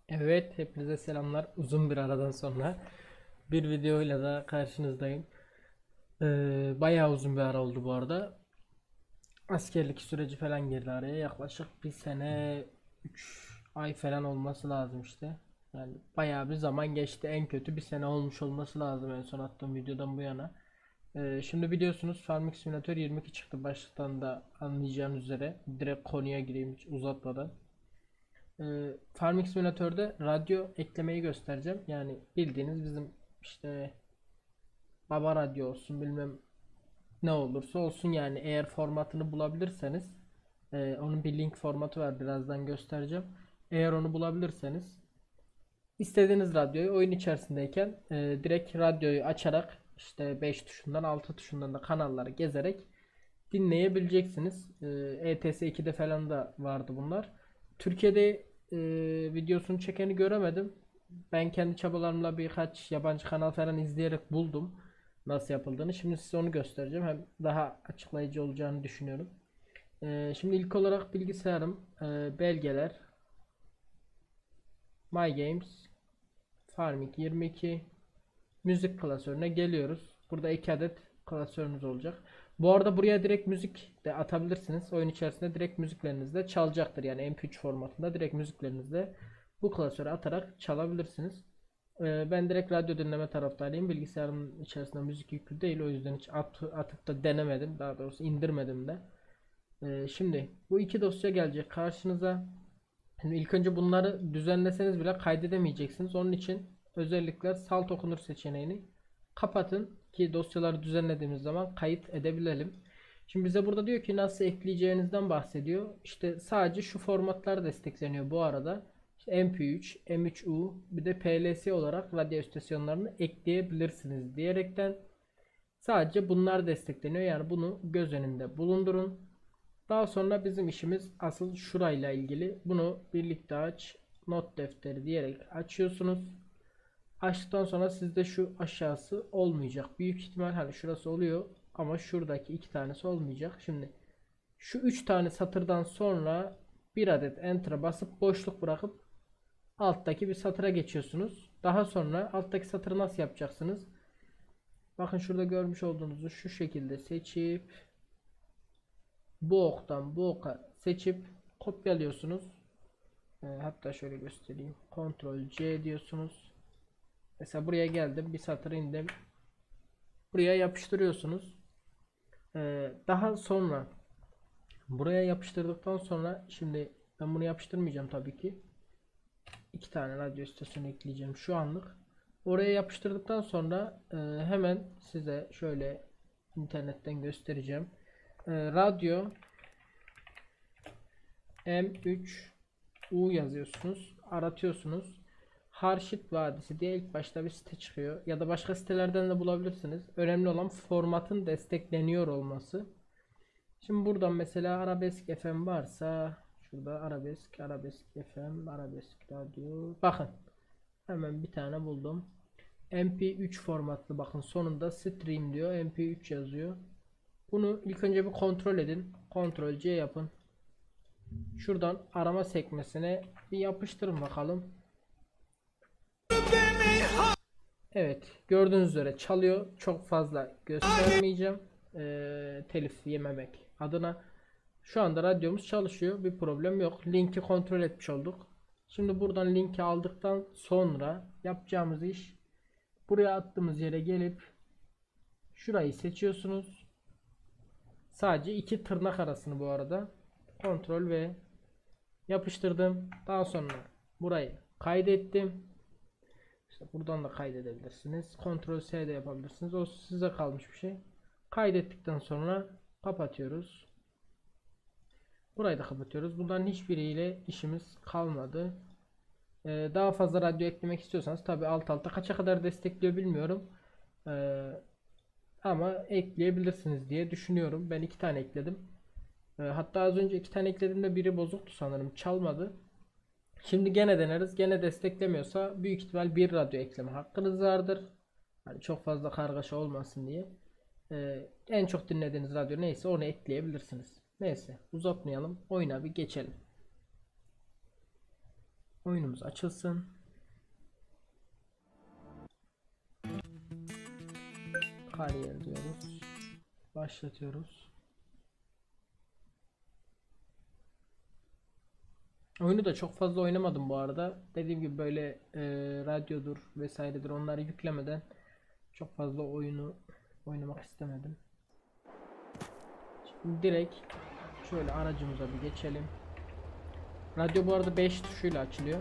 Evet, hepinize selamlar. Uzun bir aradan sonra bir videoyla da karşınızdayım. Bayağı uzun bir ara oldu bu arada. Askerlik süreci falan girdi araya. Yaklaşık bir sene 3 ay falan olması lazım işte. Yani bayağı bir zaman geçti. En kötü bir sene olmuş olması lazım en son attığım videodan bu yana. Şimdi biliyorsunuz Farming Simulator 22 çıktı. Başlıktan da anlayacağınız üzere. Direkt konuya gireyim hiç uzatmadan. Farming Simulator'da radyo eklemeyi göstereceğim. Yani bildiğiniz bizim işte baba radyo olsun bilmem ne olursa olsun yani eğer formatını bulabilirseniz onun bir link formatı var birazdan göstereceğim. Eğer onu bulabilirseniz istediğiniz radyoyu oyun içerisindeyken direkt radyoyu açarak işte 5 tuşundan 6 tuşundan da kanalları gezerek dinleyebileceksiniz. ETS2'de falan da vardı bunlar. Türkiye'de videosunu çekeni göremedim. Ben kendi çabalarımla birkaç yabancı kanal falan izleyerek buldum nasıl yapıldığını. Şimdi size onu göstereceğim. Hem daha açıklayıcı olacağını düşünüyorum. Şimdi ilk olarak bilgisayarım, belgeler, My Games, Farming 22, müzik klasörüne geliyoruz. Burada 2 adet klasörümüz olacak. Bu arada buraya direkt müzik de atabilirsiniz. Oyun içerisinde direkt müzikleriniz de çalacaktır. Yani MP3 formatında direkt müziklerinizi de bu klasöre atarak çalabilirsiniz. Ben direkt radyo dinleme taraftarıyım. Bilgisayarımın içerisinde müzik yüklü değil. O yüzden hiç atıp da denemedim. Daha doğrusu indirmedim de. Şimdi bu iki dosya gelecek karşınıza. Şimdi ilk önce bunları düzenleseniz bile kaydedemeyeceksiniz. Onun için özellikler salt okunur seçeneğini kapatın ki dosyaları düzenlediğimiz zaman kayıt edebilelim. Şimdi bize burada diyor ki nasıl ekleyeceğinizden bahsediyor. İşte sadece şu formatlar destekleniyor bu arada. İşte MP3, M3U bir de PLC olarak radyo istasyonlarını ekleyebilirsiniz diyerekten sadece bunlar destekleniyor. Yani bunu göz önünde bulundurun. Daha sonra bizim işimiz asıl şurayla ilgili. Bunu birlikte aç. Not defteri diyerek açıyorsunuz. Açtıktan sonra sizde şu aşağısı olmayacak. Büyük ihtimal hani şurası oluyor ama şuradaki iki tanesi olmayacak. Şimdi şu üç tane satırdan sonra bir adet enter'a basıp boşluk bırakıp alttaki bir satıra geçiyorsunuz. Daha sonra alttaki satırı nasıl yapacaksınız? Bakın şurada görmüş olduğunuzu şu şekilde seçip bu oktan bu oka seçip kopyalıyorsunuz. Hatta şöyle göstereyim. Ctrl C diyorsunuz. Mesela buraya geldim. Bir satır indim. Buraya yapıştırıyorsunuz. Daha sonra buraya yapıştırdıktan sonra şimdi ben bunu yapıştırmayacağım tabii ki. İki tane radyo istasyonu ekleyeceğim şu anlık. Oraya yapıştırdıktan sonra hemen size şöyle internetten göstereceğim. Radyo M3U yazıyorsunuz. Aratıyorsunuz. Harşit Vadisi diye ilk başta bir site çıkıyor. Ya da başka sitelerden de bulabilirsiniz. Önemli olan formatın destekleniyor olması. Şimdi buradan mesela Arabesk FM varsa şurada Arabesk FM, Arabesk Radyo. Bakın hemen bir tane buldum. MP3 formatlı bakın sonunda stream diyor. MP3 yazıyor. Bunu ilk önce bir kontrol edin. Ctrl C yapın. Şuradan arama sekmesine bir yapıştırın bakalım. Evet, gördüğünüz üzere çalıyor. Çok fazla göstermeyeceğim. Telif yememek adına. Şu anda radyomuz çalışıyor. Bir problem yok. Linki kontrol etmiş olduk. Şimdi buradan linki aldıktan sonra yapacağımız iş buraya attığımız yere gelip şurayı seçiyorsunuz. Sadece iki tırnak arasını bu arada. Kontrol ve yapıştırdım. Daha sonra burayı kaydettim. İşte buradan da kaydedebilirsiniz. Ctrl S de yapabilirsiniz. O size kalmış bir şey. Kaydettikten sonra kapatıyoruz. Burayı da kapatıyoruz. Bunların hiçbiriyle işimiz kalmadı. Daha fazla radyo eklemek istiyorsanız tabi alt alta kaça kadar destekliyor bilmiyorum. Ee, Ama ekleyebilirsiniz diye düşünüyorum. Ben iki tane ekledim. Hatta az önce iki tane eklediğimde biri bozuktu sanırım. Çalmadı. Şimdi gene deneriz. Gene desteklemiyorsa büyük ihtimal bir radyo ekleme hakkınız vardır. Hani çok fazla kargaşa olmasın diye. En çok dinlediğiniz radyo neyse onu ekleyebilirsiniz. Neyse uzatmayalım. Oyuna bir geçelim. Oyunumuz açılsın. Kariyer diyoruz. Başlatıyoruz. Oyunu da çok fazla oynamadım bu arada. Dediğim gibi böyle radyodur vesairedir, onları yüklemeden çok fazla oyunu oynamak istemedim. Şimdi direkt şöyle aracımıza bir geçelim. Radyo bu arada 5 tuşuyla açılıyor.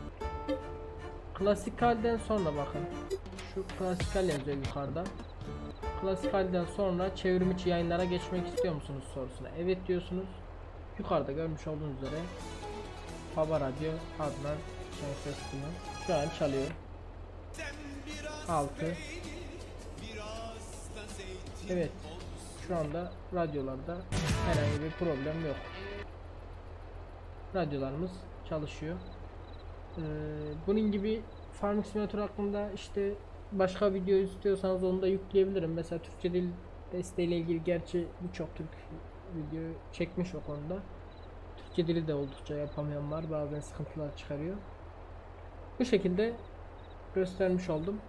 Klasikalden sonra bakın. Şu klasikal yazıyor yukarıda. Klasikalden sonra çevrimiçi yayınlara geçmek istiyor musunuz sorusuna evet diyorsunuz. Yukarıda görmüş olduğunuz üzere Baba Radyo Adnan Şensestima şu an çalıyor. 6. Evet, şu anda radyolarda herhangi bir problem yok. Radyolarımız çalışıyor. Bunun gibi Farming Simulator hakkında işte başka video istiyorsanız onu da yükleyebilirim. Mesela Türkçe dil desteğiyle ilgili gerçi birçok Türk video çekmiş o konuda. Türkçe dili de oldukça yapamayan var. Bazen sıkıntılar çıkarıyor. Bu şekilde göstermiş oldum.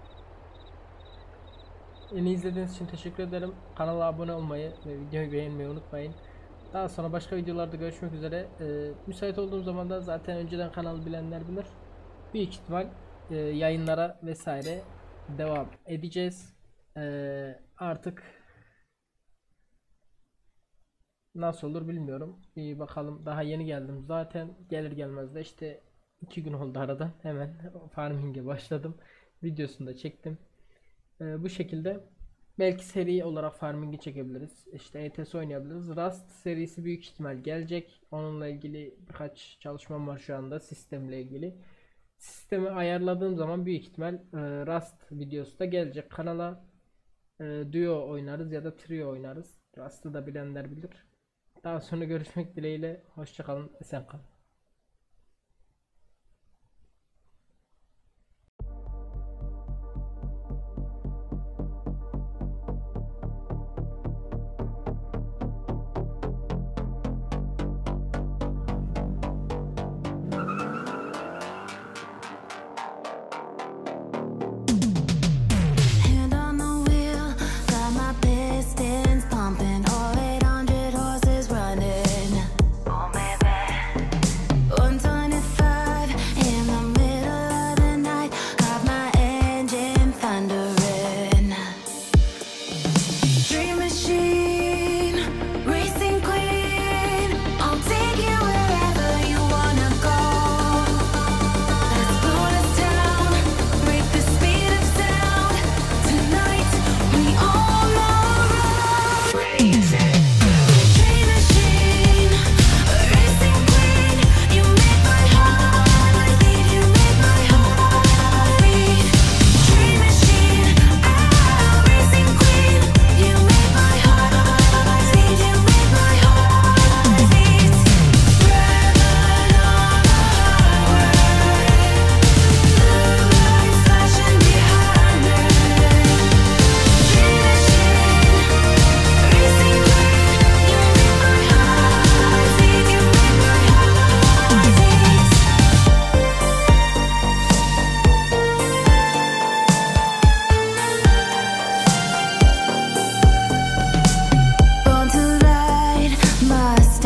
Beni izlediğiniz için teşekkür ederim. Kanala abone olmayı ve videoyu beğenmeyi unutmayın. Daha sonra başka videolarda görüşmek üzere. Müsait olduğum zaman da zaten önceden kanalı bilenler bilir. Büyük ihtimal yayınlara vesaire devam edeceğiz. Artık nasıl olur bilmiyorum. Bir bakalım. Daha yeni geldim zaten. Gelir gelmez de işte 2 gün oldu aradan. Hemen farming'e başladım. Videosunu da çektim. Bu şekilde belki seri olarak farming'i çekebiliriz. İşte ETS oynayabiliriz. Rust serisi büyük ihtimal gelecek. Onunla ilgili birkaç çalışmam var şu anda sistemle ilgili. Sistemi ayarladığım zaman büyük ihtimal Rust videosu da gelecek kanala. Duo oynarız ya da trio oynarız. Rust'ı da bilenler bilir. Daha sonra görüşmek dileğiyle. Hoşça kalın, esen kalın.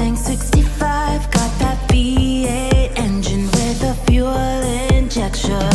Got that V8 engine with a fuel injection.